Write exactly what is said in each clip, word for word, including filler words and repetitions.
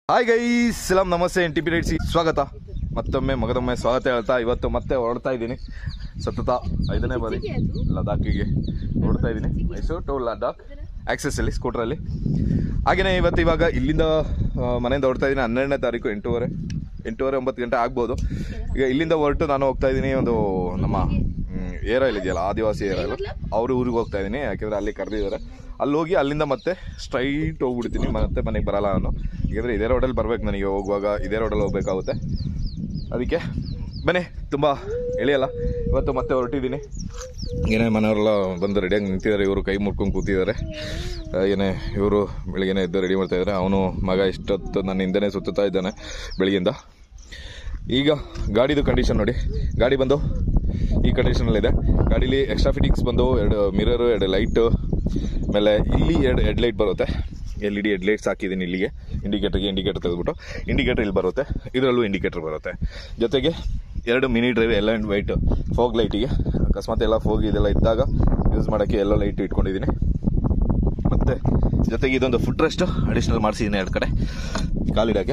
Hi guys, ಸಲಾಂ, ನಮಸ್ತೆ. N T P rides ಸ್ವಾಗತ. ಮತ್ತೊಮ್ಮೆ ಮಗದೊಮ್ಮೆ ಸ್ವಾಗತ ಹೇಳ್ತಾ ಇವತ್ತು ಮತ್ತೆ ಹೊರಡ್ತಾ ಇದ್ದೀನಿ. ಸತತ ಐದನೇ ಬಾರಿ ಲದಾಖಿಗೆ ಹೊರಡ್ತಾ ಇದ್ದೀನಿ. ಮೈಸೂರು ಟು ಲದಾಖ್ ಆಕ್ಸೆಸ್ಸಲ್ಲಿ ಸ್ಕೂಟ್ರಲ್ಲಿ. ಹಾಗೆಯೇ ಇವತ್ತು ಇವಾಗ ಇಲ್ಲಿಂದ ಮನೆಯಿಂದ ಹೊರಡ್ತಾ ಇದ್ದೀನಿ. ಹನ್ನೆರಡನೇ ತಾರೀಕು ಎಂಟೂವರೆ ಎಂಟೂವರೆ ಒಂಬತ್ತು ಗಂಟೆ ಆಗ್ಬೋದು. ಈಗ ಇಲ್ಲಿಂದ ಹೊರಟು ನಾನು ಹೋಗ್ತಾ ಇದ್ದೀನಿ ಒಂದು ನಮ್ಮ ಏರ್ ಆಯಿಲ್ ಇದೆಯಲ್ಲ, ಆದಿವಾಸಿ ಏರ್ ಆಯಿಲ್, ಅವ್ರ ಊರಿಗೆ ಹೋಗ್ತಾ ಇದ್ದೀನಿ. ಯಾಕೆಂದರೆ ಅಲ್ಲಿ ಕರೆದಿದ್ದಾರೆ. ಅಲ್ಲಿ ಹೋಗಿ ಅಲ್ಲಿಂದ ಮತ್ತೆ ಸ್ಟ್ರೈಟ್ ಹೋಗ್ಬಿಡ್ತೀನಿ, ಮತ್ತೆ ಮನೆಗೆ ಬರಲ್ಲ ನಾನು. ಯಾಕೆಂದರೆ ಇದೇ ರೋಡಲ್ಲಿ ಬರ್ಬೇಕು, ನನಗೆ ಹೋಗುವಾಗ ಇದೇ ರೋಡಲ್ಲಿ ಹೋಗ್ಬೇಕಾಗುತ್ತೆ. ಅದಕ್ಕೆ ಬನ್ನಿ, ತುಂಬ ಎಳೆಯಲ್ಲ. ಇವತ್ತು ಮತ್ತೆ ಹೊರಟಿದ್ದೀನಿ. ಏನೇ ಮನೆಯವರೆಲ್ಲ ಬಂದು ರೆಡಿಯಾಗಿ ನಿಂತಿದ್ದಾರೆ. ಇವರು ಕೈ ಮುಟ್ಕೊಂಡು ಕೂತಿದ್ದಾರೆ. ಏನೇ ಇವರು ಬೆಳಿಗ್ಗೆನೇ ಎದ್ದು ರೆಡಿ ಮಾಡ್ತಾ ಇದ್ದಾರೆ. ಅವನು ಮಗ ಇಷ್ಟೊತ್ತು ನನ್ನ ಹಿಂದೆನೇ ಸುತ್ತುತ್ತಾ ಇದ್ದಾನೆ ಬೆಳಗ್ಗಿಂದ. ಈಗ ಗಾಡಿದು ಕಂಡೀಷನ್ ನೋಡಿ. ಗಾಡಿ ಬಂದು ಈ ಕಂಡೀಷನಲ್ಲಿದೆ. ಗಾಡೀಲಿ ಎಕ್ಸ್ಟ್ರಾ ಫಿಟ್ಟಿಂಗ್ಸ್ ಬಂದು ಎರಡು ಮಿರರು, ಎರಡು ಲೈಟು, ಆಮೇಲೆ ಇಲ್ಲಿ ಎರಡು ಹೆಡ್ ಲೈಟ್ ಬರುತ್ತೆ. L E D head lights ಹಾಕಿದ್ದೀನಿ ಇಲ್ಲಿಗೆ. ಇಂಡಿಕೇಟರ್ಗೆ ಇಂಡಿಕೇಟರ್ ತೆಗೆದುಬಿಟ್ಟು ಇಂಡಿಕೇಟರ್ ಇಲ್ಲಿ ಬರುತ್ತೆ, ಇದರಲ್ಲೂ ಇಂಡಿಕೇಟರ್ ಬರುತ್ತೆ. ಜೊತೆಗೆ ಎರಡು ಮಿನಿ ಡ್ರೈವ್ ಎಲ್ಲ ಆ್ಯಂಡ್ ವೈಟ್ ಫೋಗ್ ಲೈಟಿಗೆ, ಅಕಸ್ಮಾತ್ ಎಲ್ಲ ಫೋಗ್ ಇದೆಲ್ಲ ಇದ್ದಾಗ ಯೂಸ್ ಮಾಡೋಕ್ಕೆ ಎಲ್ಲೋ ಲೈಟ್ ಇಟ್ಕೊಂಡಿದ್ದೀನಿ. ಮತ್ತು ಜೊತೆಗೆ ಇದೊಂದು ಫುಟ್ ರೆಸ್ಟ್ ಅಡಿಷ್ನಲ್ ಮಾಡಿಸಿದ್ದೀನಿ ಎರಡು ಕಡೆ ಕಾಲಿಡೋಕ್ಕೆ.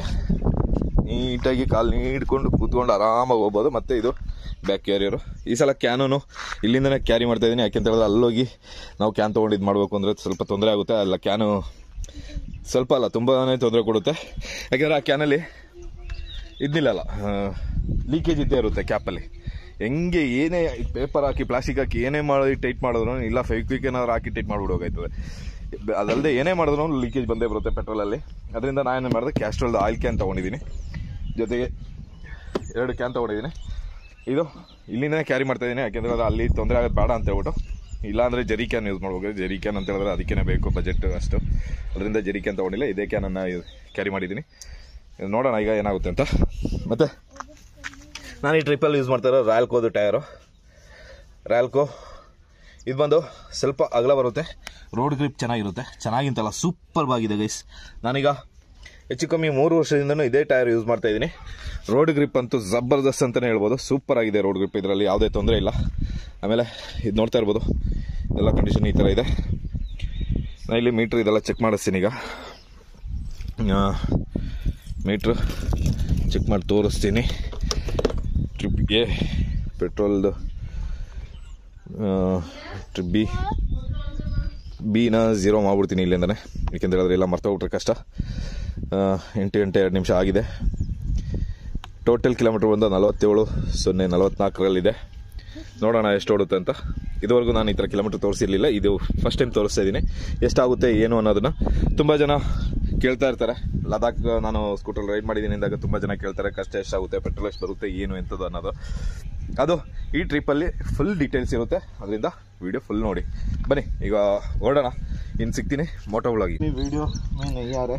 ನೀಟಾಗಿ ಕಾಲು ನೀಡ್ಕೊಂಡು ಕೂತ್ಕೊಂಡು ಆರಾಮಾಗಿ ಹೋಗ್ಬೋದು. ಮತ್ತು ಇದು ಬ್ಯಾಕ್ ಕ್ಯಾರಿಯರು. ಈ ಸಲ ಕ್ಯಾನೂ ಇಲ್ಲಿಂದನೇ ಕ್ಯಾರಿ ಮಾಡ್ತಾಯಿದ್ದೀನಿ. ಯಾಕೆಂತ ಹೇಳಿದ್ರೆ ಅಲ್ಲೋಗಿ ನಾವು ಕ್ಯಾನ್ ತೊಗೊಂಡು ಇದು ಮಾಡಬೇಕು ಅಂದರೆ ಸ್ವಲ್ಪ ತೊಂದರೆ ಆಗುತ್ತೆ. ಅಲ್ಲ, ಕ್ಯಾನು ಸ್ವಲ್ಪ ಅಲ್ಲ ತುಂಬಾ ತೊಂದರೆ ಕೊಡುತ್ತೆ. ಯಾಕೆಂದರೆ ಆ ಕ್ಯಾನಲ್ಲಿ ಇದ್ನಿಲ್ಲಲ್ಲ, ಲೀಕೇಜ್ ಇದ್ದೇ ಇರುತ್ತೆ ಕ್ಯಾಪಲ್ಲಿ. ಹೆಂಗೆ ಏನೇ ಪೇಪರ್ ಹಾಕಿ ಪ್ಲಾಸ್ಟಿಕ್ ಹಾಕಿ ಏನೇ ಮಾಡಿ ಟೈಟ್ ಮಾಡಿದ್ರು, ಇಲ್ಲ ಫೆವಿಕ್ವಿಕ್ ಏನಾದ್ರು ಹಾಕಿ ಟೈಟ್ ಮಾಡಿಬಿಡೋಗಾಯ್ತದೆ. ಅದಲ್ಲದೆ ಏನೇ ಮಾಡಿದ್ರು ಲೀಕೇಜ್ ಬಂದೇ ಬರುತ್ತೆ ಪೆಟ್ರೋಲಲ್ಲಿ. ಅದರಿಂದ ನಾನೇನು ಮಾಡಿದೆ, ಕ್ಯಾಸ್ಟ್ರೋಲ್ದು ಆಯಿಲ್ ಕ್ಯಾನ್ ತೊಗೊಂಡಿದ್ದೀನಿ. ಜೊತೆಗೆ ಎರಡು ಕ್ಯಾನ್ ತೊಗೊಂಡಿದ್ದೀನಿ. ಇದು ಇಲ್ಲಿಂದನೇ ಕ್ಯಾರಿ ಮಾಡ್ತಾಯಿದ್ದೀನಿ. ಯಾಕೆಂದರೆ ಅದು ಅಲ್ಲಿ ತೊಂದರೆ ಆಗೋದು ಬೇಡ ಅಂತ ಹೇಳ್ಬಿಟ್ಟು. ಇಲ್ಲಾಂದರೆ ಜರಿ ಕ್ಯಾನ್ ಯೂಸ್ ಮಾಡ್ಬೇಕು. ಜರಿ ಕ್ಯಾನ್ ಅಂತ ಹೇಳಿದ್ರೆ ಅದಕ್ಕೇ ಬೇಕು ಬಜೆಟ್ ಅಷ್ಟು. ಅದರಿಂದ ಜರಿ ಕ್ಯಾನ್ ತೊಗೊಂಡಿಲ್ಲ, ಇದೇ ಕ್ಯಾನನ್ನು ಕ್ಯಾರಿ ಮಾಡಿದ್ದೀನಿ. ನೋಡೋಣ ಈಗ ಏನಾಗುತ್ತೆ ಅಂತ. ಮತ್ತು ನಾನು ಈ ಟ್ರಿಪ್ಪಲ್ಲಿ ಯೂಸ್ ಮಾಡ್ತಾ ಇರೋ ರಾಯಲ್ಕೋದು ಟಯರು. ರಾಯಲ್ಕೋ ಇದು ಬಂದು ಸ್ವಲ್ಪ ಅಗಲ ಬರುತ್ತೆ, ರೋಡ್ ಗ್ರಿಪ್ ಚೆನ್ನಾಗಿರುತ್ತೆ. ಚೆನ್ನಾಗಿಂತಲ್ಲ, ಸೂಪರ್ ಆಗಿದೆ ಗೈಸ್. ನಾನೀಗ ಹೆಚ್ಚು ಕಮ್ಮಿ ಮೂರು ವರ್ಷದಿಂದನೂ ಇದೇ ಟೈರ್ ಯೂಸ್ ಮಾಡ್ತಾ ಇದ್ದೀನಿ. ರೋಡ್ ಗ್ರಿಪ್ ಅಂತೂ ಜಬರ್ದಸ್ತ್ ಅಂತಲೇ ಹೇಳ್ಬೋದು. ಸೂಪರ್ ಆಗಿದೆ ರೋಡ್ ಗ್ರಿಪ್, ಇದರಲ್ಲಿ ಯಾವುದೇ ತೊಂದರೆ ಇಲ್ಲ. ಆಮೇಲೆ ಇದು ನೋಡ್ತಾ ಇರ್ಬೋದು, ಎಲ್ಲ ಕಂಡೀಷನ್ ಈ ಥರ ಇದೆ. ನಾನು ಇಲ್ಲಿ ಮೀಟ್ರ್ ಇದೆಲ್ಲ ಚೆಕ್ ಮಾಡಿಸ್ತೀನಿ. ಈಗ ಮೀಟ್ರ್ ಚೆಕ್ ಮಾಡಿ ತೋರಿಸ್ತೀನಿ. ಟ್ರಿಪ್ ಎ ಪೆಟ್ರೋಲ್ದು, ಟ್ರಿಪ್ ಬಿ ಬಿನ ಝೀರೋ ಮಾಡ್ಬಿಡ್ತೀನಿ ಇಲ್ಲಿಂದನೇ. ಏಕೆಂದರೆ ಅದರೆಲ್ಲ ಮರ್ತೋಗ್ಬಿಟ್ರೆ ಕಷ್ಟ. ಎಂಟು ಗಂಟೆ ಎರಡು ನಿಮಿಷ ಆಗಿದೆ. ಟೋಟಲ್ ಕಿಲೋಮೀಟ್ರ್ ಬಂದು ನಲವತ್ತೇಳು ಸೊನ್ನೆ ನಲವತ್ತ್ನಾಲ್ಕರಲ್ಲಿದೆ. ನೋಡೋಣ ಎಷ್ಟು ಓಡುತ್ತೆ ಅಂತ. ಇದುವರೆಗೂ ನಾನು ಈ ಥರ ಕಿಲೋಮೀಟ್ರ್ ತೋರಿಸಿರಲಿಲ್ಲ, ಇದು ಫಸ್ಟ್ ಟೈಮ್ ತೋರಿಸ್ತಾ ಇದ್ದೀನಿ. ಎಷ್ಟಾಗುತ್ತೆ ಏನು ಅನ್ನೋದನ್ನು ತುಂಬ ಜನ ಕೇಳ್ತಾ ಇರ್ತಾರೆ. ಲದಾಖ್ ನಾನು ಸ್ಕೂಟರ್ ರೈಡ್ ಮಾಡಿದ್ದೀನಿ ಅಂದಾಗ ತುಂಬ ಜನ ಕೇಳ್ತಾರೆ, ಖರ್ಚು ಎಷ್ಟಾಗುತ್ತೆ, ಪೆಟ್ರೋಲ್ ಎಷ್ಟು ಬರುತ್ತೆ, ಏನು ಎಂಥದ್ದು ಅನ್ನೋದು. ಅದು ಈ ಟ್ರಿಪ್ಪಲ್ಲಿ ಫುಲ್ ಡೀಟೇಲ್ಸ್ ಇರುತ್ತೆ. ಅದರಿಂದ ವಿಡಿಯೋ ಫುಲ್ ನೋಡಿ. ಬನ್ನಿ ಈಗ ಹೊರಡೋಣ. ಇನ್ನು ಸಿಗ್ತೀನಿ ಮೋಟೋ ವ್ಲಾಗಿ. ವಿಡಿಯೋ ಮೀನು ಯಾರೇ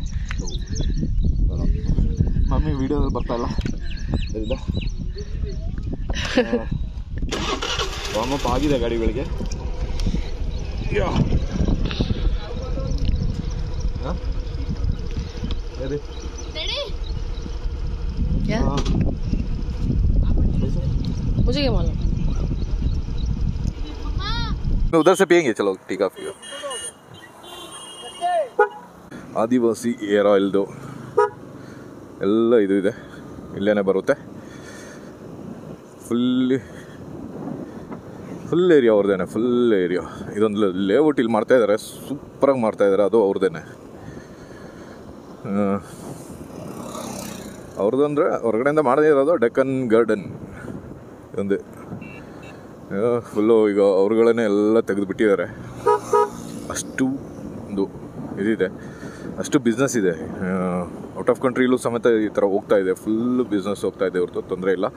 ಮಮ್ಮಿ ವಿಡಿಯೋದಲ್ಲಿ ಬರ್ತಾ ಇಲ್ಲ. ಅದರಿಂದ ವಾರ್ಮಪ್ ಆಗಿದೆ ಗಾಡಿಗಳಿಗೆ. मुझे क्या मालूम। उधर से पियेंगे, चलो ठीक है. ಆದಿವಾಸಿ ಏರ್ ಆಯಿಲ್ದು ಎಲ್ಲ ಇದು ಇದೆ, ಇಲ್ಲೇ ಬರುತ್ತೆ. ಫುಲ್ ಫುಲ್ ಏರಿಯಾ ಅವ್ರದ್ದೇನೆ, ಫುಲ್ ಏರಿಯಾ. ಇದೊಂದು ಲೇಔಟ್ ಇಲ್ಲಿ ಮಾಡ್ತಾಯಿದ್ದಾರೆ, ಸೂಪರಾಗಿ ಮಾಡ್ತಾಯಿದ್ದಾರೆ. ಅದು ಅವ್ರದ್ದೇನೆ, ಅವ್ರದ್ದು ಅಂದರೆ ಹೊರಗಡೆಯಿಂದ ಮಾಡದೇ ಇರೋದು. ಡೆಕ್ಕನ್ ಗಾರ್ಡನ್ ಒಂದು ಫುಲ್ಲು ಈಗ ಅವ್ರುಗಳೇ ಎಲ್ಲ ತೆಗೆದುಬಿಟ್ಟಿದ್ದಾರೆ. ಅಷ್ಟು ಒಂದು ಇದಿದೆ, ಅಷ್ಟು ಬಿಸ್ನೆಸ್ ಇದೆ. ಔಟ್ ಆಫ್ ಕಂಟ್ರಿಲೂ ಸಮೇತ ಈ ಥರ ಹೋಗ್ತಾ ಇದೆ. ಫುಲ್ಲು ಬಿಸ್ನೆಸ್ ಹೋಗ್ತಾ ಇದೆ ಅವ್ರದ್ದು, ತೊಂದರೆ ಇಲ್ಲ.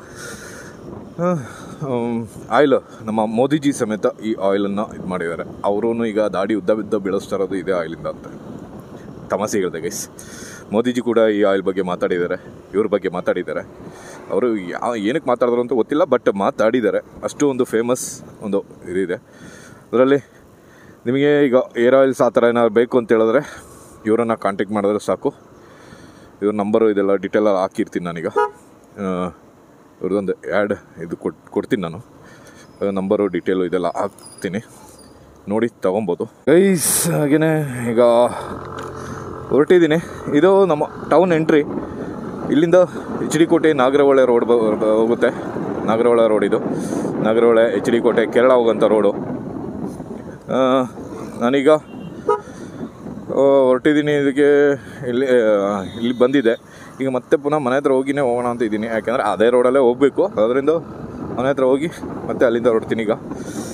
ಆಯಿಲ್ ನಮ್ಮ ಮೋದಿಜಿ ಸಮೇತ ಈ ಆಯಿಲನ್ನು ಇದು ಮಾಡಿದ್ದಾರೆ. ಅವರೂ ಈಗ ದಾಡಿ ಉದ್ದ ಬಿದ್ದ ಬೆಳೆಸ್ತಾ ಇರೋದು ಇದೇ ಆಯಿಲಿಂದ ಅಂತ ತಮಾಷೆ ಹೇಳಿದೆ ಗೈಸ್. ಮೋದಿಜಿ ಕೂಡ ಈ ಆಯಿಲ್ ಬಗ್ಗೆ ಮಾತಾಡಿದ್ದಾರೆ, ಇವ್ರ ಬಗ್ಗೆ ಮಾತಾಡಿದ್ದಾರೆ. ಅವರು ಯಾವ ಏನಕ್ಕೆ ಮಾತಾಡಿದ್ರು ಅಂತ ಗೊತ್ತಿಲ್ಲ, ಬಟ್ ಮಾತಾಡಿದ್ದಾರೆ. ಅಷ್ಟು ಒಂದು ಫೇಮಸ್ ಒಂದು ಇದಿದೆ. ಅದರಲ್ಲಿ ನಿಮಗೆ ಈಗ ಏರ್ ಆಯಿಲ್ಸ್ ಆ ಥರ ಏನಾದ್ರು ಬೇಕು ಅಂತ ಹೇಳಿದ್ರೆ ಇವರನ್ನು ಕಾಂಟ್ಯಾಕ್ಟ್ ಮಾಡಿದ್ರೆ ಸಾಕು. ಇವ್ರ ನಂಬರು ಇದೆಲ್ಲ ಡೀಟೇಲಾಗಿ ಹಾಕಿರ್ತೀನಿ ನಾನೀಗ. ಇವ್ರದ್ದೊಂದು ಆ್ಯಡ್ ಇದು ಕೊಟ್ಟು ಕೊಡ್ತೀನಿ ನಾನು. ನಂಬರು ಡೀಟೇಲು ಇದೆಲ್ಲ ಹಾಕ್ತೀನಿ, ನೋಡಿ ತೊಗೊಬೋದು ಗೈಸ್. ಹಾಗೆಯೇ ಈಗ ಹೊರಟಿದ್ದೀನಿ. ಇದು ನಮ್ಮ ಟೌನ್ ಎಂಟ್ರಿ. ಇಲ್ಲಿಂದ H D Kote Nagarahole road ಹೋಗುತ್ತೆ. ನಾಗರಹೊಳೆ ರೋಡ್ ಇದು. ನಾಗರಹೊಳೆ ಎಚ್ ಡಿ ಕೋಟೆ ಕೇರಳ ಹೋಗೋಂಥ ರೋಡು. ನಾನೀಗ ಹೊರಟಿದ್ದೀನಿ. ಇದಕ್ಕೆ ಇಲ್ಲಿ ಇಲ್ಲಿ ಬಂದಿದ್ದೆ. ಈಗ ಮತ್ತೆ ಪುನಃ ಮನೆ ಹತ್ರ ಹೋಗಿನೇ ಹೋಗೋಣ ಅಂತ ಇದ್ದೀನಿ. ಯಾಕೆಂದರೆ ಅದೇ ರೋಡಲ್ಲೇ ಹೋಗಬೇಕು. ಅದರಿಂದ ಮನೆ ಹತ್ರ ಹೋಗಿ ಮತ್ತೆ ಅಲ್ಲಿಂದ ಹೊರಡ್ತೀನಿ. ಈಗ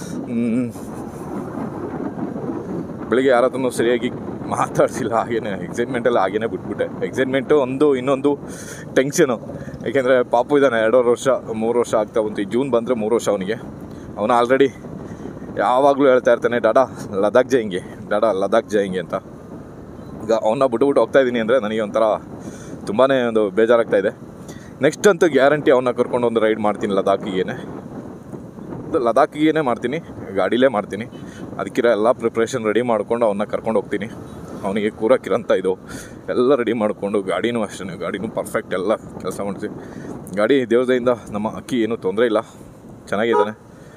ಬೆಳಿಗ್ಗೆ ಯಾರ ಹತ್ರನೂ ಸರಿಯಾಗಿ ಮಾತಾಡ್ಸಿಲ್ಲ. ಹಾಗೇನೆ ಎಕ್ಸೈಟ್ಮೆಂಟೆಲ್ಲ ಹಾಗೇನೆ ಬಿಟ್ಬಿಟ್ಟೆ. ಎಕ್ಸೈಟ್ಮೆಂಟು ಒಂದು, ಇನ್ನೊಂದು ಟೆನ್ಷನು. ಯಾಕೆಂದರೆ ಪಾಪು ಇದ್ದಾನೆ, ಎರಡೂವರೆ ವರ್ಷ ಮೂರು ವರ್ಷ ಆಗ್ತಾ ಬಂತು. ಈ ಜೂನ್ ಬಂದರೆ ಮೂರು ವರ್ಷ ಅವನಿಗೆ. ಅವನು ಆಲ್ರೆಡಿ ಯಾವಾಗಲೂ ಹೇಳ್ತಾ ಇರ್ತಾನೆ, ಡಾಡಾ ಲದಾಖ್ ಜಾಯಿಂಗೆ, ಡಾಡಾ ಲದಾಖ್ ಜಾಯಿಂಗೆ ಅಂತ. ಈಗ ಅವನ್ನ ಬಿಟ್ಟುಬಿಟ್ಟು ಹೋಗ್ತಾಯಿದ್ದೀನಿ ಅಂದರೆ ನನಗೆ ಒಂಥರ ತುಂಬಾ ಒಂದು ಬೇಜಾರಾಗ್ತಾಯಿದೆ. ನೆಕ್ಸ್ಟ್ ಅಂತೂ ಗ್ಯಾರಂಟಿ ಅವನ್ನ ಕರ್ಕೊಂಡು ಒಂದು ರೈಡ್ ಮಾಡ್ತೀನಿ ಲದಾಖಿಗೇನೆ. ಅದು ಲದಾಖಿಗೇನೆ ಮಾಡ್ತೀನಿ, ಗಾಡಿಲೇ ಮಾಡ್ತೀನಿ. ಅದಕ್ಕಿರೋ ಎಲ್ಲ ಪ್ರಿಪ್ರೇಷನ್ ರೆಡಿ ಮಾಡ್ಕೊಂಡು ಅವನ್ನ ಕರ್ಕೊಂಡು ಹೋಗ್ತೀನಿ. ಅವನಿಗೆ ಕೂರಕ್ಕಿರೋಂಥ ಇದು ಎಲ್ಲ ರೆಡಿ ಮಾಡಿಕೊಂಡು, ಗಾಡಿನೂ ಅಷ್ಟೇ, ಗಾಡಿನೂ ಪರ್ಫೆಕ್ಟ್ ಎಲ್ಲ ಕೆಲಸ ಮಾಡ್ತೀವಿ. ಗಾಡಿ ದೇವ್ರದಿಂದ ನಮ್ಮ ಅಕ್ಕಿ ಏನೂ ತೊಂದರೆ ಇಲ್ಲ, ಚೆನ್ನಾಗಿದ್ದಾನೆ,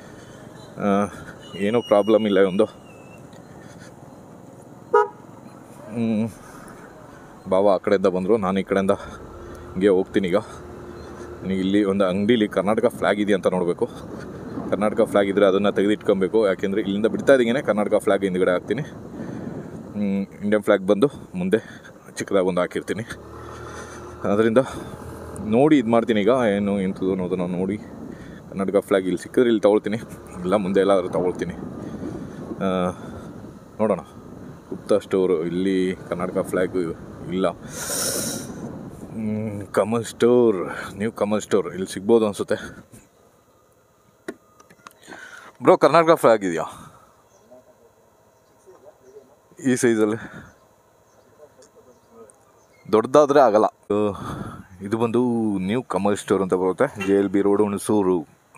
ಏನೂ ಪ್ರಾಬ್ಲಮ್ ಇಲ್ಲ ಒಂದು. ಬಾವ ಆ ಕಡೆಯಿಂದ ಬಂದರು, ನಾನು ಈ ಕಡೆಯಿಂದ ಹಿಂಗೆ ಹೋಗ್ತೀನಿ. ಈಗ ನನಗೆ ಇಲ್ಲಿ ಒಂದು ಅಂಗಡೀಲಿ ಕರ್ನಾಟಕ ಫ್ಲ್ಯಾಗ್ ಇದೆಯಾ ಅಂತ ನೋಡಬೇಕು. ಕರ್ನಾಟಕ ಫ್ಲ್ಯಾಗ್ ಇದ್ದರೆ ಅದನ್ನು ತೆಗೆದಿಟ್ಕೊಬೇಕು. ಯಾಕೆಂದರೆ ಇಲ್ಲಿಂದ ಬಿಡ್ತಾ ಇದ್ದೀಗೇ ಕರ್ನಾಟಕ ಫ್ಲ್ಯಾಗ್ ಹಿಂದ್ಗಡೆ ಹಾಕ್ತೀನಿ. ಇಂಡಿಯನ್ ಫ್ಲ್ಯಾಗ್ ಬಂದು ಮುಂದೆ ಚಿಕ್ಕದಾಗಿ ಒಂದು ಹಾಕಿರ್ತೀನಿ. ಅದರಿಂದ ನೋಡಿ ಇದು ಮಾಡ್ತೀನಿ. ಈಗ ಏನು ಎಂಥದ್ದು ಅನ್ನೋದನ್ನು ನೋಡಿ ಕರ್ನಾಟಕ ಫ್ಲ್ಯಾಗ್ ಇಲ್ಲಿ ಸಿಕ್ಕಿದ್ರೆ ಇಲ್ಲಿ ತೊಗೊಳ್ತೀನಿ, ಇಲ್ಲ ಮುಂದೆ ಎಲ್ಲಾದರೂ ತೊಗೊಳ್ತೀನಿ. ನೋಡೋಣ. ಗುಪ್ತಾ ಸ್ಟೋರು, ಇಲ್ಲಿ ಕರ್ನಾಟಕ ಫ್ಲ್ಯಾಗು ಇಲ್ಲ. Kamal store, new Kamal store ಇಲ್ಲಿ ಸಿಗ್ಬೋದು ಅನಿಸುತ್ತೆ. ಬ್ರೋ ಕರ್ನಾಟಕ ಫ್ಲ್ಯಾಗ್ ಇದೆಯಾ ಈ ಸೈಜಲ್ಲಿ? ದೊಡ್ಡದಾದರೆ ಆಗಲ್ಲ. ಇದು ಬಂದು ನ್ಯೂ ಕಮಲ್ ಸ್ಟೋರ್ ಅಂತ ಬರುತ್ತೆ, J L B road, Hunsur.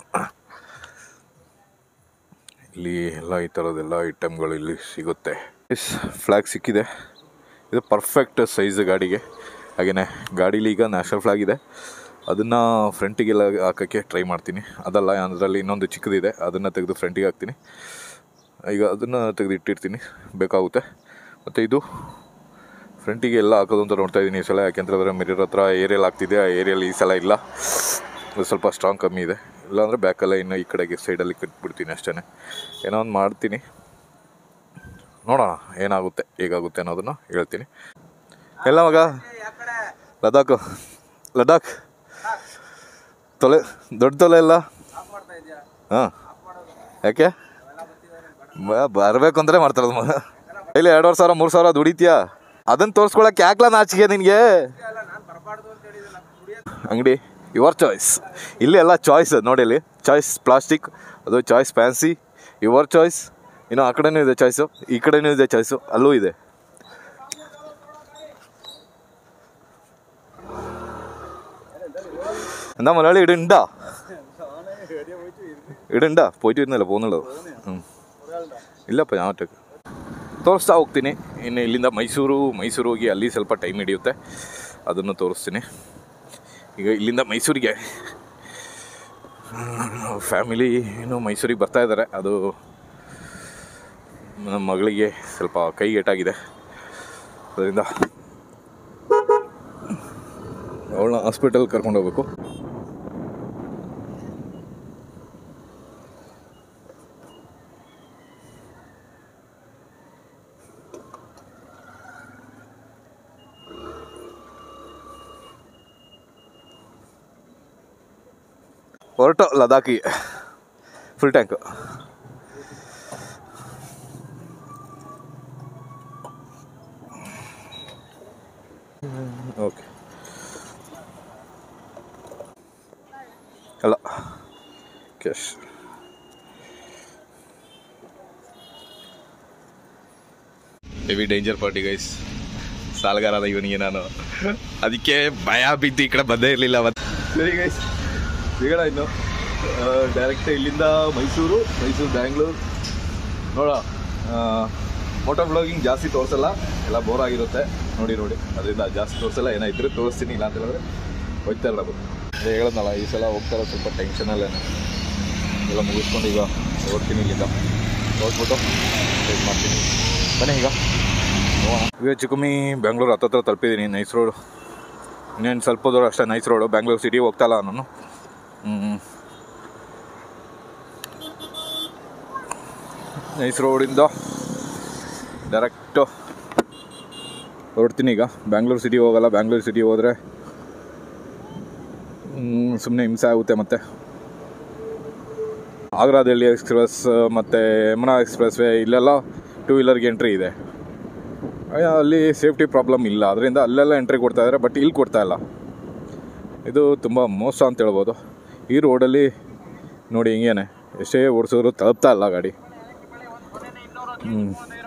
ಇಲ್ಲಿ ಎಲ್ಲ ಈ ಥರದ್ದೆಲ್ಲ ಐಟಮ್ಗಳು ಇಲ್ಲಿ ಸಿಗುತ್ತೆ. ಫ್ಲ್ಯಾಗ್ ಸಿಕ್ಕಿದೆ. ಇದು ಪರ್ಫೆಕ್ಟ್ ಸೈಜ್ ಗಾಡಿಗೆ. ಹಾಗೆಯೇ ಗಾಡೀಲಿ ಈಗ ನ್ಯಾಷನಲ್ ಫ್ಲ್ಯಾಗ್ ಇದೆ, ಅದನ್ನು ಫ್ರಂಟಿಗೆಲ್ಲ ಹಾಕೋಕ್ಕೆ ಟ್ರೈ ಮಾಡ್ತೀನಿ. ಅದಲ್ಲ, ಅದರಲ್ಲಿ ಇನ್ನೊಂದು ಚಿಕ್ಕದಿದೆ, ಅದನ್ನು ತೆಗೆದು ಫ್ರಂಟಿಗೆ ಹಾಕ್ತೀನಿ. ಈಗ ಅದನ್ನು ತೆಗೆದು ಇಟ್ಟಿರ್ತೀನಿ, ಬೇಕಾಗುತ್ತೆ. ಮತ್ತು ಇದು ಫ್ರಂಟಿಗೆ ಎಲ್ಲ ಹಾಕೋದು ಅಂತ ನೋಡ್ತಾಯಿದ್ದೀನಿ ಈ ಸಲ. ಯಾಕೆಂದರೆ ಅದರ ಮಿರರ್ ಹತ್ರ ಏರಿಯಲ್ಲಿ ಆಗ್ತಿದೆ, ಆ ಏರಿಯಲ್ಲಿ ಈ ಸಲ ಇಲ್ಲ, ಅದು ಸ್ವಲ್ಪ ಸ್ಟ್ರಾಂಗ್ ಕಮ್ಮಿ ಇದೆ. ಇಲ್ಲಾಂದರೆ ಬ್ಯಾಕಲ್ಲ ಇನ್ನು ಈ ಕಡೆಗೆ ಸೈಡಲ್ಲಿ ಕಟ್ಬಿಡ್ತೀನಿ ಅಷ್ಟೇ. ಏನೋ ಒಂದು ಮಾಡ್ತೀನಿ, ನೋಡೋಣ ಏನಾಗುತ್ತೆ ಹೇಗಾಗುತ್ತೆ ಅನ್ನೋದನ್ನು ಹೇಳ್ತೀನಿ. ಎಲ್ಲ ಮಗ ಲದಾಖ್ ಲದಾಖ್ ತೊಲೆ ದೊಡ್ಡ ತೊಲೆ ಇಲ್ಲ. ಹಾಂ, ಯಾಕೆ ಬರಬೇಕು ಅಂದರೆ ಮಾಡ್ತಾರದು ಮಗ. ಇಲ್ಲಿ ಎರಡುವರೆ ಸಾವಿರ ಮೂರು ಸಾವಿರ ದುಡಿತೀಯಾ? ಅದನ್ನು ತೋರಿಸ್ಕೊಳಕ್ಕೆ ಯಾಕಲ ನಾಚಿಕೆ ನಿನಗೆ? ಅಂಗಡಿ ಯುವರ್ ಚಾಯ್ಸ್. ಇಲ್ಲಿ ಎಲ್ಲ ಚಾಯ್ಸ್ ನೋಡಿ, ಇಲ್ಲಿ ಚಾಯ್ಸ್ ಪ್ಲಾಸ್ಟಿಕ್, ಅದು ಚಾಯ್ಸ್ ಫ್ಯಾನ್ಸಿ, ಯುವರ್ ಚಾಯ್ಸ್. ಇನ್ನು ಆ ಕಡೆನೂ ಇದೆ ಚಾಯ್ಸು, ಈ ಕಡೆನೂ ಇದೆ ಚಾಯ್ಸು, ಅಲ್ಲೂ ಇದೆ. എന്താ മലയാളി ഇടുണ്ടാ ഇടുണ്ടാ പോയിട്ട് വരുന്നില്ല പോകുന്നുള്ളത്? ಹ್ಞೂ ಇಲ್ಲಪ್ಪ, ഞാൻ ഒറ്റക്ക് ತೋರಿಸ್ತಾ ಹೋಗ್ತೀನಿ. ಇನ್ನು ಇಲ್ಲಿಂದ ಮೈಸೂರು ಮೈಸೂರು ಹೋಗಿ ಅಲ್ಲಿ ಸ್ವಲ್ಪ ಟೈಮ್ ಹಿಡಿಯುತ್ತೆ, ಅದನ್ನು ತೋರಿಸ್ತೀನಿ. ಈಗ ಇಲ್ಲಿಂದ ಮೈಸೂರಿಗೆ ಫ್ಯಾಮಿಲಿ ಏನು ಮೈಸೂರಿಗೆ ಬರ್ತಾ ಇದ್ದಾರೆ. ಅದು ನಮ್ಮ ಮಗಳಿಗೆ ಸ್ವಲ್ಪ ಕೈಗೆಟಾಗಿದೆ, ಅದರಿಂದ ಅವಳನ್ನ ಹಾಸ್ಪಿಟಲ್ ಕರ್ಕೊಂಡು ಹೋಗ್ಬೇಕು. ಹೊರಟು ಲದಾಖಿ ಫುಲ್ ಟ್ಯಾಂಕ್. ಓಕೆ, ಅಲ್ಲ cash. Heavy danger party guys. ಸಾಲಗಾರದ ಇವನಿಗೆ ನಾನು, ಅದಕ್ಕೆ ಭಯ ಬಿದ್ದು ಈ ಕಡೆ ಬಂದೇ ಇರಲಿಲ್ಲ ಅವತ್ತು. ಸರಿ ಗೈಸ್, ಸಿಗೋಣ ಇನ್ನು ಡೈರೆಕ್ಟ್ ಇಲ್ಲಿಂದ ಮೈಸೂರು, ಮೈಸೂರು ಬ್ಯಾಂಗ್ಳೂರು. ನೋಡ, ಮೋಟೋ ಬ್ಲಾಗಿಂಗ್ ಜಾಸ್ತಿ ತೋರಿಸಲ್ಲ, ಎಲ್ಲ ಬೋರ್ ಆಗಿರುತ್ತೆ ನೋಡಿ ನೋಡಿ, ಅದರಿಂದ ಜಾಸ್ತಿ ತೋರಿಸಲ್ಲ. ಏನಾಯ್ತು ತೋರಿಸ್ತೀನಿ, ಇಲ್ಲ ಅಂತ ಹೇಳಿದ್ರೆ ಹೋಗ್ತಾ ಇರೋದು. ಅದೇ ಹೇಳೋದಲ್ಲ, ಈ ಸಲ ಹೋಗ್ತಾರೋ ಸ್ವಲ್ಪ ಟೆನ್ಷನಲ್ಲೇ ಎಲ್ಲ ಮುಗಿಸ್ಕೊಂಡು ಈಗ ಹೊರಡ್ತೀನಿ. ಇಲ್ಲಿಂದ ಹೋಗ್ಬಿಟ್ಟು ವೇಟ್ ಮಾಡ್ತೀನಿ. ಬನ್ನಿ ಈಗ. ಈಗ ಹೆಚ್ಚು ಕಮ್ಮಿ ಬೆಂಗಳೂರು ಹತ್ತತ್ರ ತಲುಪಿದ್ದೀನಿ. ನೈಸ್ ರೋಡು ಇನ್ನೇನು ಸ್ವಲ್ಪ ದೂರ ಅಷ್ಟೇ. ನೈಸ್ ರೋಡು ಬೆಂಗಳೂರು ಸಿಟಿ ಹೋಗ್ತಾಯಿಲ್ಲ ನಾನು. ಹ್ಞೂ ನೈಸ್ ರೋಡಿಂದ ಡೈರೆಕ್ಟು ಹೊರಡ್ತೀನಿ ಈಗ. ಬ್ಯಾಂಗ್ಳೂರು ಸಿಟಿ ಹೋಗಲ್ಲ. ಬ್ಯಾಂಗ್ಳೂರು ಸಿಟಿ ಹೋದರೆ ಸುಮ್ಮನೆ ಹಿಂಸೆ ಆಗುತ್ತೆ. ಮತ್ತು ಆಗ್ರಾ ದಿಲ್ಲಿ ಎಕ್ಸ್ಪ್ರೆಸ್ ಮತ್ತು ಯಮುನಾ ಎಕ್ಸ್ಪ್ರೆಸ್ ವೇ ಇಲ್ಲೆಲ್ಲ ಟೂ ವೀಲರ್ಗೆ ಎಂಟ್ರಿ ಇದೆ. ಅಲ್ಲಿ ಸೇಫ್ಟಿ ಪ್ರಾಬ್ಲಮ್ ಇಲ್ಲ, ಅದರಿಂದ ಅಲ್ಲೆಲ್ಲ ಎಂಟ್ರಿ ಕೊಡ್ತಾಯಿದ್ದಾರೆ. ಬಟ್ ಇಲ್ಲಿ ಕೊಡ್ತಾಯಿಲ್ಲ. ಇದು ತುಂಬ ಮೋಸ ಅಂತ ಹೇಳ್ಬೋದು. ಈ ರೋಡಲ್ಲಿ ನೋಡಿ ಹಿಂಗೇನೆ ಎಷ್ಟೇ ಓಡಿಸಿದ್ರು ತಲುಪ್ತಾ ಇಲ್ಲ ಗಾಡಿ. ಹ್ಞೂ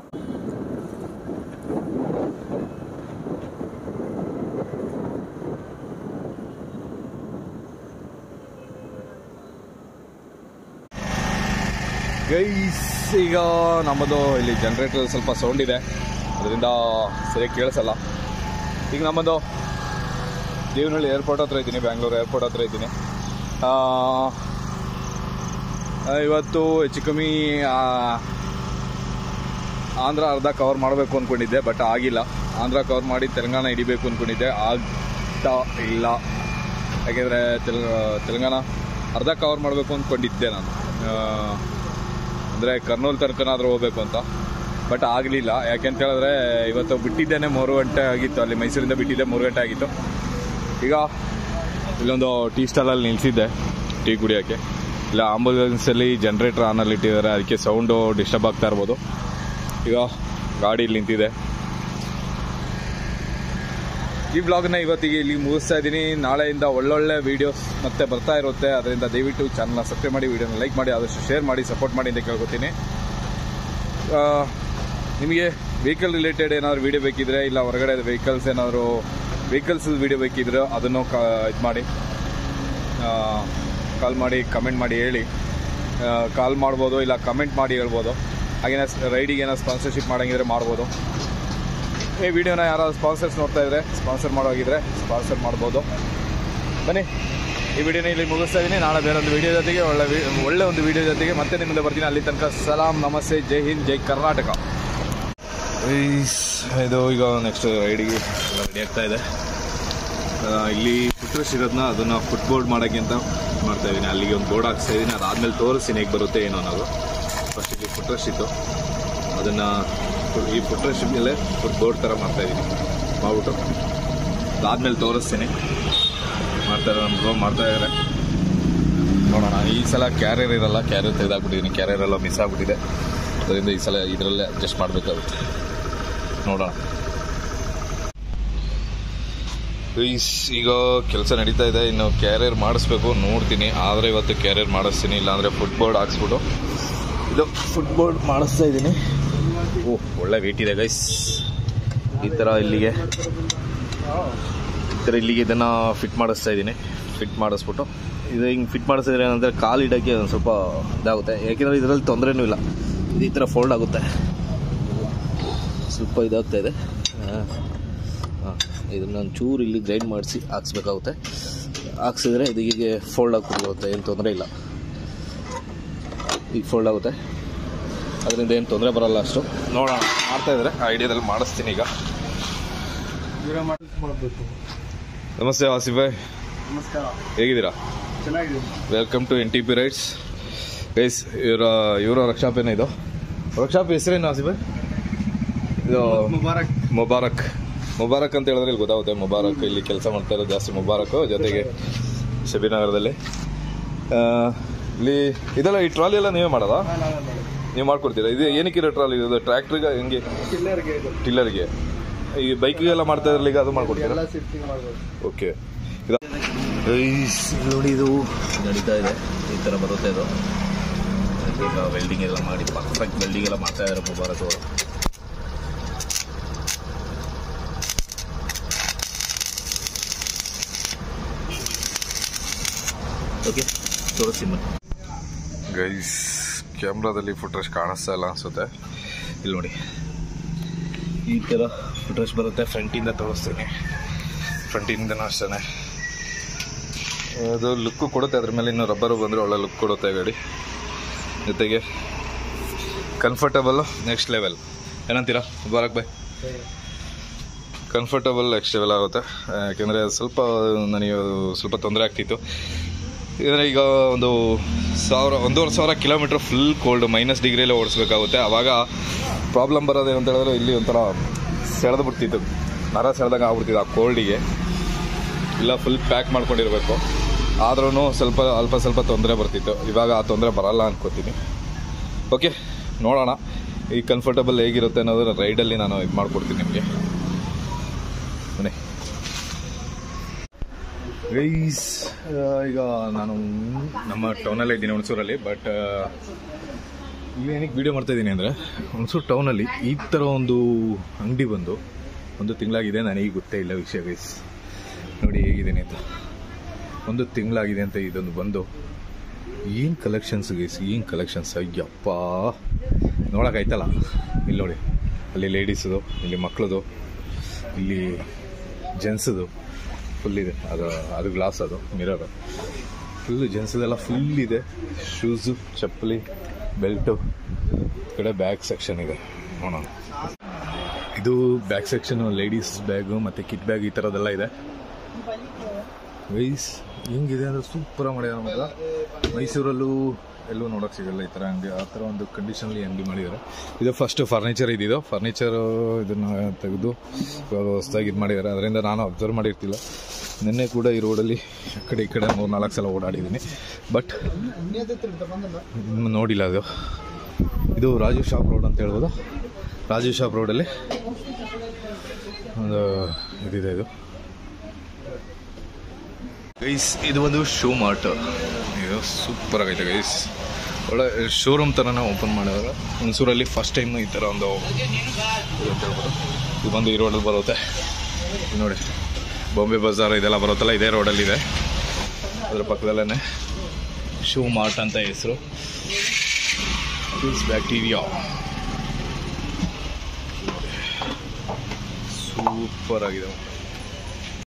ಗೈಸ್, ಈಗ ನಮ್ಮದು ಇಲ್ಲಿ ಜನ್ರೇಟರ್ ಸ್ವಲ್ಪ ಸೌಂಡ್ ಇದೆ, ಅದರಿಂದ ಸರಿಯಾಗಿ ಕೇಳಿಸಲ್ಲ. ಈಗ ನಮ್ಮದು ದೇವನಹಳ್ಳಿ ಏರ್ಪೋರ್ಟ್ ಹತ್ರ ಇದ್ದೀನಿ, ಬ್ಯಾಂಗ್ಳೂರು ಏರ್ಪೋರ್ಟ್ ಹತ್ರ ಇದ್ದೀನಿ. ಇವತ್ತು ಹೆಚ್ಚು ಕಮ್ಮಿ ಆಂಧ್ರ ಅರ್ಧ ಕವರ್ ಮಾಡಬೇಕು ಅಂದ್ಕೊಂಡಿದ್ದೆ, ಬಟ್ ಆಗಿಲ್ಲ. ಆಂಧ್ರ ಕವರ್ ಮಾಡಿ ತೆಲಂಗಾಣ ಹಿಡಿಬೇಕು ಅಂದ್ಕೊಂಡಿದ್ದೆ, ಆಗ್ತಾ ಇಲ್ಲ. ಯಾಕೆಂದರೆ ತೆಲ ತೆಲಂಗಾಣ ಅರ್ಧ ಕವರ್ ಮಾಡಬೇಕು ಅಂದ್ಕೊಂಡಿದ್ದೆ ನಾನು, ಅಂದರೆ ಕರ್ನೂಲ್ ತನಕನಾದರೂ ಹೋಗಬೇಕು ಅಂತ. ಬಟ್ ಆಗಲಿಲ್ಲ. ಯಾಕೆಂತ ಹೇಳಿದ್ರೆ ಇವತ್ತು ಬಿಟ್ಟಿದ್ದೇನೆ ಮೂರು ಗಂಟೆ ಆಗಿತ್ತು. ಅಲ್ಲಿ ಮೈಸೂರಿಂದ ಬಿಟ್ಟಿದ್ದೆ ಮೂರು ಗಂಟೆ ಆಗಿತ್ತು. ಈಗ ಇಲ್ಲೊಂದು ಟೀ ಸ್ಟಾಲಲ್ಲಿ ನಿಲ್ಲಿಸಿದ್ದೆ ಟೀ ಕುಡಿಯೋಕ್ಕೆ. ಇಲ್ಲ ಆಂಬುಲೆನ್ಸಲ್ಲಿ ಜನ್ರೇಟರ್ ಆನಲ್ಲಿ ಇಟ್ಟಿದ್ದಾರೆ, ಅದಕ್ಕೆ ಸೌಂಡು ಡಿಸ್ಟರ್ಬ್ ಆಗ್ತಾ ಇರ್ಬೋದು. ಈಗ ಗಾಡಿ ಇಲ್ಲಿ ನಿಂತಿದೆ. ಈ ಬ್ಲಾಗ್ನ ಇವತ್ತಿಗೆ ಇಲ್ಲಿ ಮುಗಿಸ್ತಾ ಇದ್ದೀನಿ. ನಾಳೆಯಿಂದ ಒಳ್ಳೊಳ್ಳೆ ವೀಡಿಯೋಸ್ ಮತ್ತೆ ಬರ್ತಾ ಇರುತ್ತೆ. ಅದರಿಂದ ದಯವಿಟ್ಟು ಚಾನಲ್ನ ಸಬ್ಸ್ಕ್ರೈಬ್ ಮಾಡಿ, ವೀಡಿಯೋನ ಲೈಕ್ ಮಾಡಿ, ಆದಷ್ಟು ಶೇರ್ ಮಾಡಿ, ಸಪೋರ್ಟ್ ಮಾಡಿ ಅಂತ ಕೇಳ್ಕೊತೀನಿ. ನಿಮಗೆ ವೆಹಿಕಲ್ ರಿಲೇಟೆಡ್ ಏನಾದರೂ ವೀಡಿಯೋ ಬೇಕಿದ್ರೆ, ಇಲ್ಲ ಹೊರಗಡೆ ವೆಹಿಕಲ್ಸ್ ಏನಾದರೂ ವೆಹಿಕಲ್ಸ್ ವೀಡಿಯೋ ಬೇಕಿದ್ರೆ ಅದನ್ನು ಕಾ ಇದು ಮಾಡಿ ಕಾಲ್ ಮಾಡಿ ಕಮೆಂಟ್ ಮಾಡಿ ಹೇಳಿ. ಕಾಲ್ ಮಾಡ್ಬೋದು, ಇಲ್ಲ ಕಮೆಂಟ್ ಮಾಡಿ ಹೇಳ್ಬೋದು. ಹಾಗೇನೇ ರೈಡಿಗೆ ಏನೋ ಸ್ಪಾನ್ಸರ್ಶಿಪ್ ಮಾಡೋಂಗಿದ್ರೆ ಮಾಡ್ಬೋದು. ಈ ವಿಡಿಯೋನ ಯಾರಾದ್ರು ಸ್ಪಾನ್ಸರ್ಸ್ ನೋಡ್ತಾ ಇದ್ರೆ, ಸ್ಪಾನ್ಸರ್ ಮಾಡೋಗಿದ್ರೆ ಸ್ಪಾನ್ಸರ್ ಮಾಡ್ಬೋದು. ಬನ್ನಿ, ಈ ವಿಡಿಯೋನ ಇಲ್ಲಿ ಮುಗಿಸ್ತಾ ಇದ್ದೀನಿ. ನಾಳೆ ಬೇರೆ ಒಂದು ವಿಡಿಯೋ ಜೊತೆಗೆ ಒಳ್ಳೆ ಒಳ್ಳೆ ಒಂದು ವಿಡಿಯೋ ಜೊತೆಗೆ ಮತ್ತೆ ನಿಮ್ಮಿಂದ ಬರ್ತೀನಿ. ಅಲ್ಲಿ ತನಕ ಸಲಾಂ, ನಮಸ್ತೆ, ಜೈ ಹಿಂದ್, ಜೈ ಕರ್ನಾಟಕ. ಇದು ಈಗ ನೆಕ್ಸ್ಟ್ ರೈಡಿಗೆ ಎಲ್ಲ ರೆಡಿ ಆಗ್ತಾ ಇದೆ. ಇಲ್ಲಿ ಫುಟ್ರೆಸ್ಟ್ ಇರೋದನ್ನ ಅದನ್ನು ಫುಟ್ಬೋರ್ಡ್ ಮಾಡೋಕ್ಕೆ ಅಂತ ಮಾಡ್ತಾಯಿದ್ದೀನಿ. ಅಲ್ಲಿಗೆ ಒಂದು ಬೋರ್ಡ್ ಹಾಕ್ಸ್ತಾ ಇದ್ದೀನಿ. ಅದಾದಮೇಲೆ ತೋರಿಸ್ತೀನಿ ಹೇಗೆ ಬರುತ್ತೆ ಏನೋ ಅನ್ನೋದು. ಫಸ್ಟ್ ಇಲ್ಲಿ ಫುಟ್ರೆಸ್ಟ್ ಇತ್ತು, ಅದನ್ನು ಈ ಫುಟ್ರೆಸ್ಟ್ ಮೇಲೆ ಫುಟ್ ಬೋರ್ಡ್ ಥರ ಮಾಡ್ತಾಯಿದ್ದೀನಿ. ಮಾಡ್ಬಿಟ್ಟು ಅದಾದಮೇಲೆ ತೋರಿಸ್ತೀನಿ. ಮಾಡ್ತಾರೆ ನಮ್ಮ ಬ್ರೋ ಮಾಡ್ತಾಯಿದ್ದಾರೆ, ನೋಡೋಣ. ಈ ಸಲ ಕ್ಯಾರಿಯರ್ ಇರಲ್ಲ, ಕ್ಯಾರಿಯರ್ ತೆಗೆದಾಕ್ಬಿಟ್ಟಿದ್ದೀನಿ. ಕ್ಯಾರಿಯರ್ ಎಲ್ಲ ಮಿಸ್ ಆಗಿಬಿಟ್ಟಿದೆ, ಅದರಿಂದ ಈ ಸಲ ಇದರಲ್ಲೇ ಅಡ್ಜಸ್ಟ್ ಮಾಡಬೇಕಾಗುತ್ತೆ. ನೋಡೋಣ. ಈಗ ಕೆಲಸ ನಡೀತಾ ಇದೆ, ಇನ್ನು ಕ್ಯಾರಿಯರ್ ಮಾಡಿಸ್ಬೇಕು, ನೋಡ್ತೀನಿ. ಆದರೆ ಇವತ್ತು ಕ್ಯಾರಿಯರ್ ಮಾಡಿಸ್ತೀನಿ, ಇಲ್ಲಾಂದರೆ ಫುಟ್ಬೋರ್ಡ್ ಹಾಕ್ಸ್ಬಿಟ್ಟು ಇದು ಫುಟ್ಬೋರ್ಡ್ ಮಾಡಿಸ್ತಾ ಇದ್ದೀನಿ. ಓಹ್, ಒಳ್ಳೆ ವೇಟ್ ಇದೆ ಗೈಸ್. ಈ ಥರ ಇಲ್ಲಿಗೆ ಈ ಥರ ಇಲ್ಲಿಗೆ ಇದನ್ನು ಫಿಟ್ ಮಾಡಿಸ್ತಾ ಇದ್ದೀನಿ. ಫಿಟ್ ಮಾಡಿಸ್ಬಿಟ್ಟು ಇದು ಹಿಂಗೆ ಫಿಟ್ ಮಾಡಿಸಿದ್ರೆ ಏನಂದರೆ ಕಾಲು ಇಡೋಕ್ಕೆ ಒಂದು ಸ್ವಲ್ಪ ಇದಾಗುತ್ತೆ. ಯಾಕೆಂದರೆ ಇದರಲ್ಲಿ ತೊಂದರೆನೂ ಇಲ್ಲ. ಇದು ಈ ಥರ ಫೋಲ್ಡ್ ಆಗುತ್ತೆ, ಸ್ವಲ್ಪ ಇದಾಗ್ತಾ ಇದೆ. ಹಾಂ, ಇದನ್ನು ಒಂದು ಚೂರು ಇಲ್ಲಿ ಗ್ರೈಂಡ್ ಮಾಡಿಸಿ ಹಾಕ್ಸ್ಬೇಕಾಗುತ್ತೆ. ಹಾಕ್ಸಿದ್ರೆ ಇದು ಹೀಗೆ ಫೋಲ್ಡ್ ಆಗ್ಬಿಡುತ್ತೆ, ಏನು ತೊಂದರೆ ಇಲ್ಲ. ಈಗ ಫೋಲ್ಡ್ ಆಗುತ್ತೆ, ಅದರಿಂದ ಏನು ತೊಂದರೆ ಬರಲ್ಲ ಅಷ್ಟು. ನೋಡೋಣ, ಮಾಡ್ತಾಯಿದ್ರೆ ಆ ಐಡಿಯಾದಲ್ಲಿ ಮಾಡಿಸ್ತೀನಿ. ಈಗ ನಮಸ್ತೆ ಆಸಿಫ್ ಭಾಯ್, ನಮಸ್ಕಾರ, ಹೇಗಿದ್ದೀರಾ? ಚೆನ್ನಾಗಿದ್ದೀನಿ. Welcome to N T P rides guys. ಇವರ ಇವರ ವರ್ಕ್ಶಾಪ್ ಏನೋ ಇದು. ವರ್ಕ್ಶಾಪ್ ಹೆಸರೇನು ಆಸಿಫ್ ಭಾಯ್? ಇದು ಮುಬಾರಕ್ ಮುಬಾರಕ್ ಮುಬಾರಕ್ ಅಂತ ಹೇಳಿದ್ರೆ ಇಲ್ಲಿ ಗೊತ್ತಾಗುತ್ತೆ. ಮುಬಾರಕ್ ಇಲ್ಲಿ ಕೆಲಸ ಮಾಡ್ತಾ ಇರೋದು ಜಾಸ್ತಿ ಮುಬಾರಕ್, ಜೊತೆಗೆ ಶಬೀನಗರದಲ್ಲಿ. ಇಲ್ಲಿ ಇದೆಲ್ಲ ಈ ಟ್ರಾಲಿ ಎಲ್ಲ ನೀವೇ ಮಾಡೋದಾ? ನೀವು ಮಾಡ್ಕೊಡ್ತೀರಾ? ಇದು ಏನಕ್ಕಿರೋ ಟ್ರಾಲಿ? ಇದು ಟ್ರ್ಯಾಕ್ಟ್ರಿಗೆ ಹೆಂಗೆ? ಟಿಲ್ಲರ್ಗೆ. ಈ ಬೈಕಿಗೆಲ್ಲ ಮಾಡ್ತಾ ಇದ್ರಲ್ಲ, ಈಗ ಅದು ಮಾಡ್ಕೊಡ್ತೀರಾ? ಓಕೆ. ನೋಡಿ, ಇದು ನಡೀತಾ ಇದೆ, ಈ ಥರ ಬರುತ್ತೆ ಇದು. ಈಗ ವೆಲ್ಡಿಂಗ್ ಎಲ್ಲ ಮಾಡಿ ಪರ್ಫೆಕ್ಟ್ ವೆಲ್ಡಿಂಗ್ ಎಲ್ಲ ಮಾಡ್ತಾ ಇದ್ದಾರೆ ಮುಬಾರಕ್ ಅವರು. ಓಕೆ, ತೋರಿಸ್ತೀನಿ ಗೈಸ್. ಕ್ಯಾಮ್ರಾದಲ್ಲಿ ಫುಟ್ರೆಸ್ಟ್ ಕಾಣಿಸ್ತಾ ಇಲ್ಲ ಅನಿಸುತ್ತೆ. ಇಲ್ಲಿ ನೋಡಿ, ಈ ಥರ ಫುಟ್ರೆಸ್ಟ್ ಬರುತ್ತೆ. ಫ್ರಂಟಿಂದ ತೋರಿಸ್ತೀನಿ. ಫ್ರಂಟಿಂದನೂ ಅಷ್ಟೇ ಅದು ಲುಕ್ಕು ಕೊಡುತ್ತೆ. ಅದ್ರ ಮೇಲೆ ಇನ್ನೂ ರಬ್ಬರು ಬಂದರೆ ಒಳ್ಳೆ ಲುಕ್ ಕೊಡುತ್ತೆ ಗಾಡಿ. ಜೊತೆಗೆ ಕಂಫರ್ಟಬಲ್ಲು ನೆಕ್ಸ್ಟ್ ಲೆವೆಲ್. ಏನಂತೀರಾ ಮುಬಾರಕ್ ಬಾಯ್? ಕಂಫರ್ಟಬಲ್ ಎಕ್ಸ್ಟ್ರೆವೆಲ್ ಆಗುತ್ತೆ. ಯಾಕೆಂದರೆ ಸ್ವಲ್ಪ ನನಗೆ ಸ್ವಲ್ಪ ತೊಂದರೆ ಆಗ್ತಿತ್ತು. ಅಂದರೆ ಈಗ ಒಂದು ಸಾವಿರ ಒಂದೂವರೆ ಸಾವಿರ ಕಿಲೋಮೀಟ್ರ್ ಫುಲ್ ಕೋಲ್ಡ್ ಮೈನಸ್ ಡಿಗ್ರಿಯಲ್ಲೇ ಓಡಿಸ್ಬೇಕಾಗುತ್ತೆ. ಆವಾಗ ಪ್ರಾಬ್ಲಮ್ ಬರೋದೇನು ಅಂತ ಹೇಳಿದ್ರೆ ಇಲ್ಲಿ ಒಂಥರ ಸೆಳೆದು ಬಿಡ್ತಿತ್ತು, ನರ ಸೆಳೆದಾಗ ಆಗ್ಬಿಡ್ತಿತ್ತು ಆ ಕೋಲ್ಡಿಗೆ. ಇಲ್ಲ ಫುಲ್ ಪ್ಯಾಕ್ ಮಾಡ್ಕೊಂಡಿರಬೇಕು, ಆದ್ರೂ ಸ್ವಲ್ಪ ಅಲ್ಪ ಸ್ವಲ್ಪ ತೊಂದರೆ ಬರ್ತಿತ್ತು. ಇವಾಗ ಆ ತೊಂದರೆ ಬರಲ್ಲ ಅನ್ಕೋತೀನಿ. ಓಕೆ, ನೋಡೋಣ ಈ ಕಂಫರ್ಟಬಲ್ ಹೇಗಿರುತ್ತೆ ಅನ್ನೋದರ ರೈಡಲ್ಲಿ ನಾನು ಇದು ಮಾಡಿಕೊಡ್ತೀನಿ ನಿಮಗೆ. ಬನ್ನಿ ಗೈಸ್, ಈಗ ನಾನು ನಮ್ಮ ಟೌನಲ್ಲೇ ಇದ್ದೀನಿ, ಹುಣಸೂರಲ್ಲಿ. ಬಟ್ ಈಗ ಏನಕ್ಕೆ ವೀಡಿಯೋ ಮಾಡ್ತಾಯಿದ್ದೀನಿ ಅಂದರೆ, ಹುಣಸೂರು ಟೌನಲ್ಲಿ ಈ ಥರ ಒಂದು ಅಂಗಡಿ ಬಂದು ಒಂದು ತಿಂಗಳಾಗಿದೆ. ನನಗೆ ಗೊತ್ತೇ ಇಲ್ಲ ವಿಷಯ ಗೈಸ್. ನೋಡಿ ಹೇಗಿದ್ದೀನಿ ಅಂತ. ಒಂದು ತಿಂಗಳಾಗಿದೆ ಅಂತ ಇದೊಂದು ಬಂದು. ಏನು ಕಲೆಕ್ಷನ್ಸ್ ಗೈಸ್, ಏನು ಕಲೆಕ್ಷನ್ಸ್, ಅಯ್ಯಪ್ಪ ನೋಡೋಕ್ಕಾಯ್ತಲ್ಲ. ಇಲ್ಲಿ ನೋಡಿ, ಅಲ್ಲಿ ಲೇಡೀಸದು, ಇಲ್ಲಿ ಮಕ್ಕಳದು, ಇಲ್ಲಿ ಜೆಂಟ್ಸದು ಫುಲ್ ಇದೆ. ಅದು ಅದು ಗ್ಲಾಸ್, ಅದು ಮಿರರು, ಫುಲ್ಲು ಜೆಂಟ್ಸದೆಲ್ಲ ಫುಲ್ ಇದೆ. ಶೂಸು, ಚಪ್ಪಲಿ, ಬೆಲ್ಟು. ಈ ಕಡೆ ಬ್ಯಾಗ್ ಸೆಕ್ಷನ್ ಇದೆ, ನೋಡೋಣ. ಇದು ಬ್ಯಾಗ್ ಸೆಕ್ಷನು, ಲೇಡೀಸ್ ಬ್ಯಾಗು ಮತ್ತು ಕಿಟ್ ಬ್ಯಾಗ್ ಈ ಥರದ್ದೆಲ್ಲ ಇದೆ. ವೈಸ್ ಹೆಂಗಿದೆ ಅಂದರೆ ಸೂಪರಾಗಿ ಮಾಡಿದ್ದಾರೆ. ನಮಗೆ ಮೈಸೂರಲ್ಲೂ ಎಲ್ಲೂ ನೋಡೋಕ್ಕೆ ಸಿಗಲ್ಲ ಈ ಥರ ಅಂಗಡಿ. ಆ ಥರ ಒಂದು ಕಂಡೀಷನಲ್ಲಿ ಅಂಗಡಿ ಮಾಡಿದ್ದಾರೆ. ಇದು ಫಸ್ಟ್ ಫರ್ನಿಚರ್ ಇದ್ದಿದ್ದು. ಫರ್ನಿಚರು ಇದನ್ನು ತೆಗೆದು ಇವಾಗ ಹೊಸದಾಗಿ ಇದು ಮಾಡಿದ್ದಾರೆ. ಅದರಿಂದ ನಾನು ಅಬ್ಸರ್ವ್ ಮಾಡಿರ್ತಿಲ್ಲ. ನಿನ್ನೆ ಕೂಡ ಈ ರೋಡಲ್ಲಿ ಆ ಕಡೆ ಈ ಕಡೆ ಮೂರು ನಾಲ್ಕು ಸಲ ಓಡಾಡಿದ್ದೀನಿ, ಬಟ್ ನೋಡಿಲ್ಲ. ಅದು ಇದು ರಾಜು ಶಾಪ್ ರೋಡ್ ಅಂತ ಹೇಳ್ಬೋದು. ರಾಜು ಶಾಪ್ ರೋಡಲ್ಲಿ ಒಂದು ಇದಿದೆ. ಇದು ಗೈಸ್, ಇದು ಒಂದು ಶೂ ಮಾರ್ಟ್. ಇದು ಸೂಪರ್ ಆಗೈತೆ ಗೈಸ್. ಒಳ್ಳೆ ಶೋರೂಮ್ ಥರನೇ ಓಪನ್ ಮಾಡಿದ್ರೆ ಹುಣಸೂರಲ್ಲಿ ಫಸ್ಟ್ ಟೈಮ್ ಈ ಥರ ಒಂದು ಇದು ಅಂತ ಹೇಳ್ಬೋದು. ಇದು ಬಂದು ಈ ರೋಡಲ್ಲಿ ಬರುತ್ತೆ ನೋಡಿ. ಬಾಂಬೆ ಬಜಾರ್ ಇದೆಲ್ಲ ಬರುತ್ತಲ್ಲ, ಇದೇ ರೋಡಲ್ಲಿದೆ. ಅದರ ಪಕ್ಕದಲ್ಲೇ ಶೂ ಮಾರ್ಟ್ ಅಂತ ಹೆಸರು. ಬ್ಯಾಕ್ಟೀರಿಯಾ ಸೂಪರ್ ಆಗಿದೆ.